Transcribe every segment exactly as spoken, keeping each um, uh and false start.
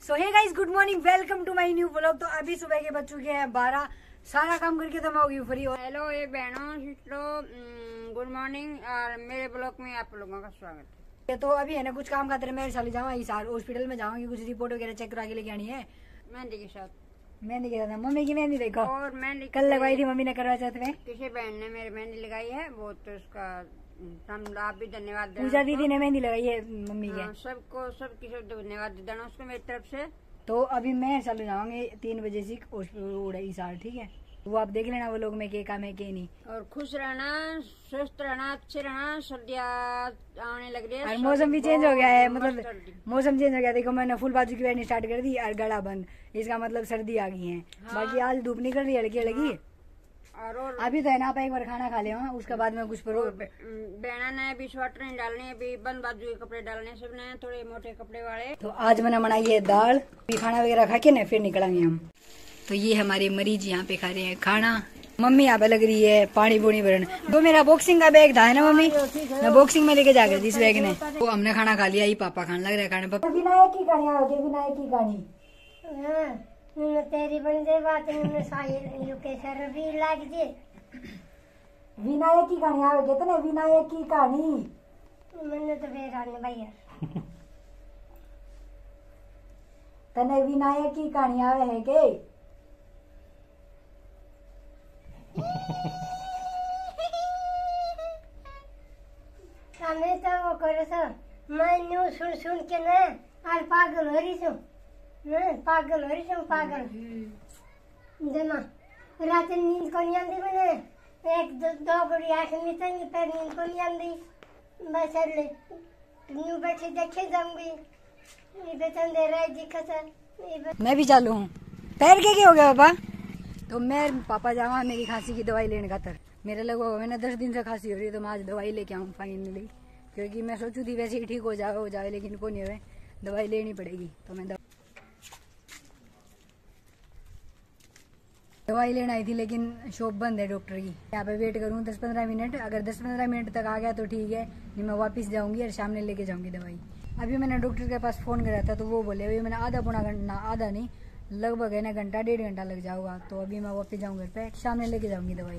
So hey guys, good morning, welcome to my new vlog. तो अभी सुबह के बज चुके हैं बारह, सारा काम करके तो मैं होगी फ्री। हेलो ये बहनों सिस्टरों, गुड मॉर्निंग और मेरे ब्लॉग में आप लोगों का स्वागत है। तो अभी है ना कुछ काम खातिर मैं चली जाऊँ इस हॉस्पिटल में जाऊंगी, कुछ रिपोर्ट वगैरह चेक करा के लेके आनी है। मेहंदी के साथ मेहंदी के साथ मम्मी की मेहंदी देखो, और मेहंदी कल लगवाई थी मम्मी ने करवा चौथ में। किसी बहन ने मेरी मेहंदी लगाई है, बहुत तो उसका आप भी धन्यवाद देना। पूजा दीदी ने मेहंदी लगाई है मम्मी के। सबको सबकी सब धन्यवाद देना उसको मेरी तरफ से। तो अभी मैं चले जाऊंगी तीन बजे से हॉस्पिटल साल, ठीक है। वो आप देख लेना वो लोग में के काम है के नहीं। और खुश रहना, स्वस्थ रहना, अच्छे रहना। सर्दियाँ आने लग रही है और मौसम भी चेंज हो गया है, मतलब मौसम चेंज हो गया। देखो मैंने फुल बाजू की पहननी स्टार्ट कर दी और गला बंद, इसका मतलब सर्दी आ गई है। हाँ। बाकी आज धूप निकल रही है हल्की हल्की। हाँ। और, और अभी तो है ना, आप एक बार खाना खा ले, उसके बाद में कुछ बहना ने अभी स्वेटर नहीं डालने, अभी बंद बाजू के कपड़े डालने, सब ने थोड़े मोटे कपड़े वाले। तो आज मैंने बनाई है दाल, खाना वगैरह खा के ना फिर निकलेंगे हम। तो ये हमारे मरीज यहाँ पे खा रहे हैं खाना। मम्मी यहाँ पे लग रही है पानी पूनी भरन। तो मेरा बॉक्सिंग का बैग था है ना मम्मी, मैं बॉक्सिंग में लेके जाकर थी इस बैग ने। तो हमने खाना खा लिया, ही पापा खाने लग रहा है खाने। पापा विनायक की कहानी, विनायक की कहानी तेरी बन दे बात सर भी लाग जे। विनायक की कहानी आवे कहते ना, विनायक की कहानी मैंने तो बेराने भैया तने विनायक की कहानी आवे है के? हमें तो वो करे सो मैं न्यू सुन सुन के ना आज पागल हो रही छू, पागल हो रही छू पागल। जमा रात नींद को नहीं आती मैंने, एक दो दो घड़ी आँख नीचेंगी फिर नींद को नहीं आती। बस ले न्यू बैठी देखे जाऊंगी, ये बेचन दे रहा है दिखा। मैं भी चालू हूँ। पैर के क्या हो गया पापा? तो मैं पापा जावा मेरी खांसी की दवाई लेने खातर। मेरे लगभग मैंने दस दिन से खांसी हो रही है, तो मैं आज दवाई लेके आऊँ फाइनली, क्योंकि मैं सोचू थी वैसे ही ठीक हो जाए हो जाए लेकिन को नहीं हुए, दवाई लेनी पड़ेगी। तो मैं दवाई लेने आई थी लेकिन शॉप बंद है डॉक्टर की। यहाँ पे वेट करूँ दस पंद्रह मिनट, अगर दस पंद्रह मिनट तक आ गया तो ठीक है, नहीं मैं वापस जाऊंगी और सामने लेके जाऊंगी दवाई। अभी मैंने डॉक्टर के पास फोन करा था तो वो बोले अभी मैंने आधा पौना घंटा, आधा नहीं लगभग है ना घंटा डेढ़ घंटा लग जाऊंगा। तो अभी मैं वापस जाऊँ घर पे, सामने लेके जाऊंगी दवाई।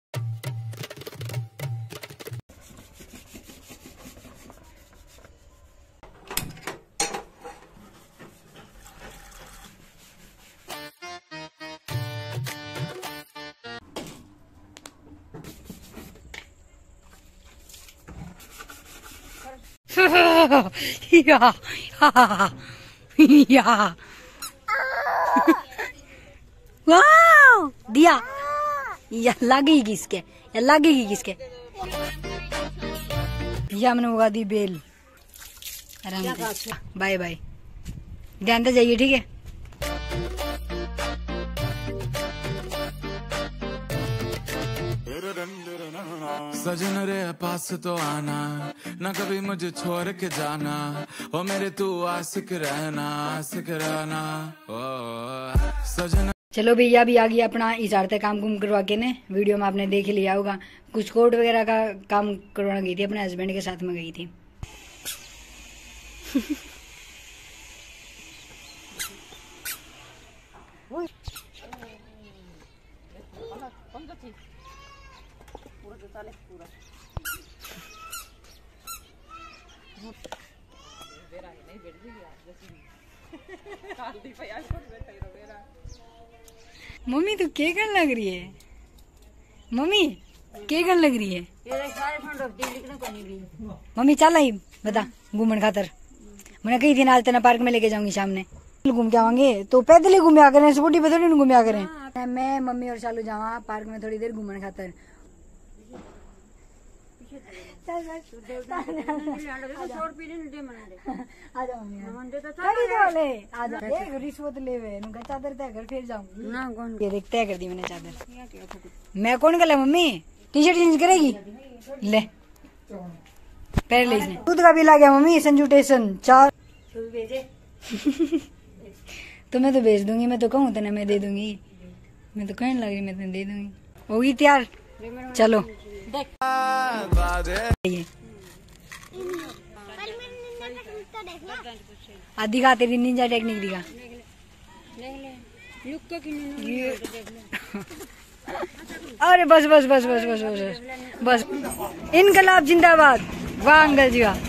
या या वाह दिया, या लगेगी किसके, या लगेगी किसके। या मैंने उगा दी बेल। आराम से, बाय बाय, ध्यान से जाइए, ठीक है। सजन रे पास तो आना, ना कभी मुझे छोड़ के जाना, ओ मेरे तू आशिक रहना, आशिक रहना ओ सजन। चलो भैया भी आ गया अपना इशारते काम कुम करवा के ने, वीडियो में आपने देख लिया होगा। कुछ कोट वगैरह का काम करवाना गई थी, अपने हस्बैंड के साथ में गई थी। मम्मी तो के करने लग रही है? मम्मी के करने लग रही है? मम्मी चल आई बता घूमन खातर। मैंने कही थी ना आज तेना पार्क में लेके जाऊंगी, सामने घूम के आवांगे। तो पैदल ही घूमया करें, स्कूटी पे थोड़ी घूमया करें। मैं मम्मी और चालू जावा पार्क में थोड़ी देर घूमन खातर। रिश्वत ले चादर तय कर फिर जाऊंगी। ये देख तय कर दी मैंने चादर। मैं कौन कर मम्मी टी शर्ट चेंज करेगी ले पहले ले इसने। दूध का बिल आ गया मम्मी, संजू स्टेशन चार। तो मैं तो भेज दूंगी, मैं तो कहूँ तो मैं दे दूंगी, मैं तो कहने लगी मैं तो दे दूंगी। होगी तैयार, चलो देख आज दिखा तेरी निंजा टेक्निक दिखा। लुक के किन्हीं अरे बस बस बस बस बस बस बस इनकलाब जिंदाबाद। वाह अंकल जी वाह।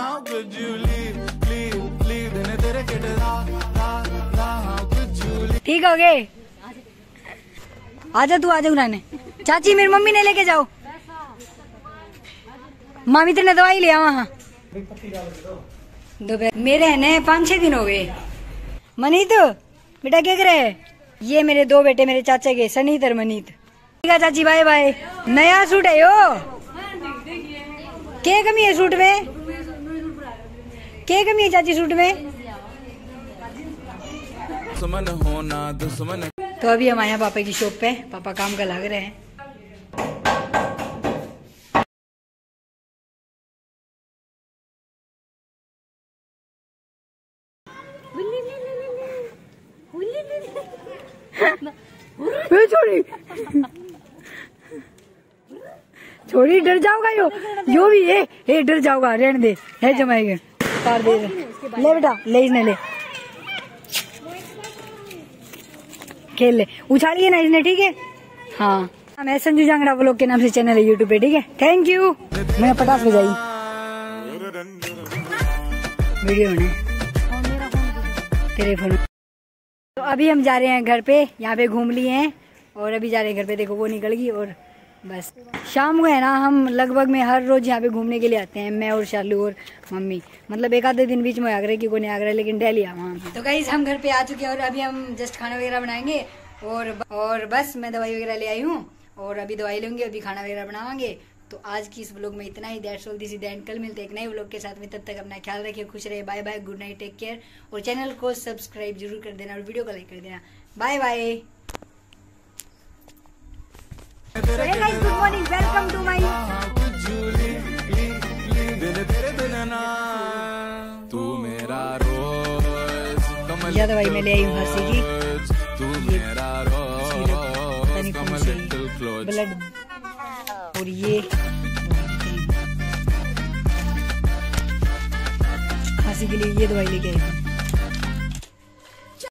ठीक हो गए, आजा तू आजा उठाने। चाची मेरी मम्मी ने लेके जाओ, मामी तेने दवाई ले आ वहाँ। दोपहर मेरे है न पाँच छह दिन हो गए। मनीत बेटा क्या करे? ये मेरे दो बेटे मेरे चाचा के, सनीत और मनीत। ठीक है चाची बाय बाय। नया सूट है यो, क्या कमी है सूट में? क्या कमी है चाची सूट में? दुश्मन होना दुश्मन। तो अभी हम आए पापा की शॉप पे, पापा काम का लग रहे हैं। छोड़ी छोड़ी डर जाओगा यो यो भी है, ए डर जाओगा रहने दे है जमाएगा तार दे। ले बेटा ले इसने ले खेल ले, उछालिए ना इसने ठीक है। हाँ मैं संजू जांगड़ा व्लॉग के नाम से चैनल है यूट्यूब पे, ठीक है। Thank you. मैं पटाख बजाई वीडियो ने तेरे फोन। तो अभी हम जा रहे हैं घर पे, यहाँ पे घूम लिए हैं और अभी जा रहे हैं घर पे। देखो वो निकल गई और बस शाम को है ना हम लगभग में हर रोज यहाँ पे घूमने के लिए आते हैं, मैं और शालू और मम्मी। मतलब एक आधे दिन बीच में आगरा की कोई नहीं आगरा, लेकिन डेली आ वहाँ। तो गाइस हम घर पे आ चुके हैं और अभी हम जस्ट खाना वगैरह बनाएंगे और और बस मैं दवाई वगैरह ले आई हूँ और अभी दवाई लूंगी, अभी खाना वगैरह बनावांगे। तो आज की इस व्लॉग में इतना ही। That's all this is the end. कल मिलते हैं एक नए व्लॉग के साथ में, तब तक अपना ख्याल रखिए, खुश रहिए। Bye bye, good night, take care. और चैनल को सब्सक्राइब जरूर कर देना और वीडियो को लाइक कर देना। Bye bye. Good morning, welcome to my. तू मेरा रोज यह दवाई मैं ले आई हूँ खांसी की, तू मेरा रोज ब्लड। और ये खांसी के लिए ये दवाई लेके आई हूँ।